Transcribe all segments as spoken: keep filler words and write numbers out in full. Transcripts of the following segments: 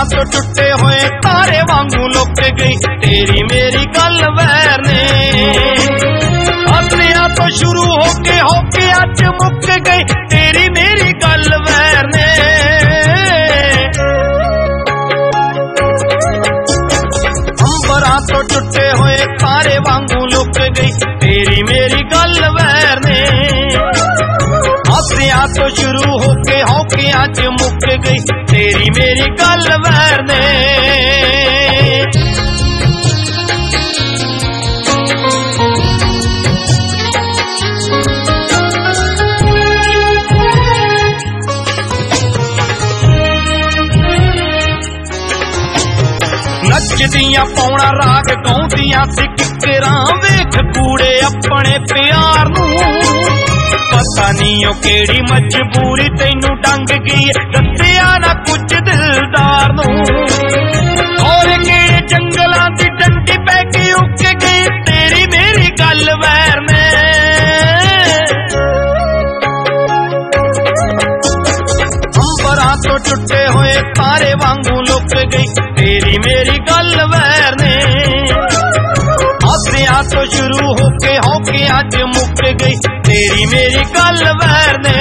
तो टुटे हुए तारे वांगू लुक गई तेरी मेरी गल वैर ने। हसनिया तो शुरू होके होके अज मुक गई तेरी मेरी गल वैर ने। अंबरा तो टुटे हुए तारे वांगू लुक गई तेरी मेरी गल वैर ने। हसनिया तो शुरू होके होके अज मुक गई तेरी मेरी गल वैर ने। नचदियां पौना राग गाउंदियां सी किकरां वेख कूड़े अपने प्यार नू। पता नहीं ओ केड़ी मजबूरी तैनू डंग गई दस्सिया ना कुछ दिलदार नू। और केड़े जंगलां दी डंडी पै के उक गई तेरी मेरी गल वैर ने। अंबरां तो टुटे होए तारे वांगू लुक गई तेरी मेरी गल वैर ने। हसनिया तो शुरू होके होके अज मुक गई तेरी मेरी गल वैर ने।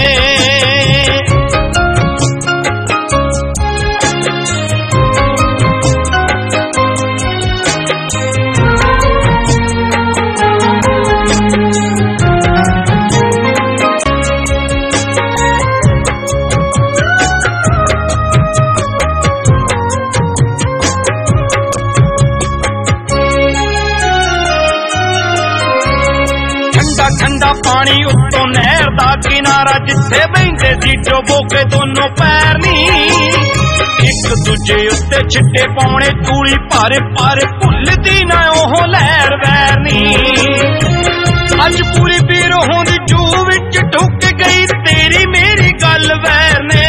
ठंडा पानी उत्तों नहर दा किनारा जिथे बहिंदे सी डोबो के दोनों पैर नी। एक दूजे उत्ते छिट्टे पाउणे तूली पर पर भुलदी ना ओह लहर वैर नी। अज पूरी बिरहों दी जू विच ढुक गई तेरी मेरी गल वैर ने।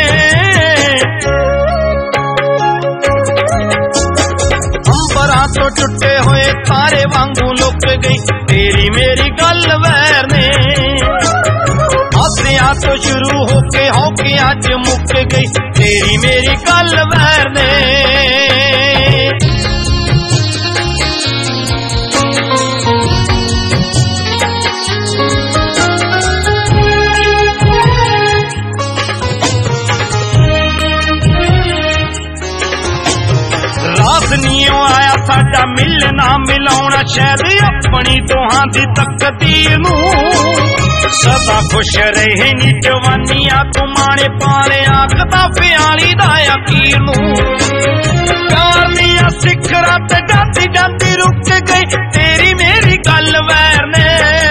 अंबरां तो टुटे होए तारे वांगू लुक गई तेरी मेरी गल वैर ने। हसनिया तो शुरू होके होके अज मुक गई तेरी मेरी गल वैर ने। रासनियों आया साडा मिलना मिलाउना शायद अपनी दोहां दी तकदीर नू। सदा खुश रहे नी जवानियां तू माणे पाले आखदा प्याली दा यकीर नू। प्यार दियां सिखरां ते जाती जाती रुक गई तेरी मेरी गल वैर ने।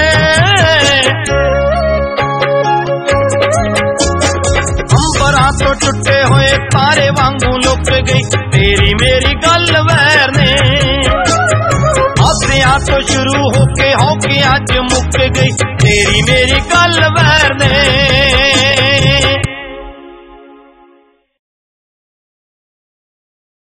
अंबरां तो टुटे होए तारे वांगू लुक गई तेरी मेरी गल वैर ने। हसनिया तो शुरू होके होके अज मुक गई तेरी मेरी गल वैर ने।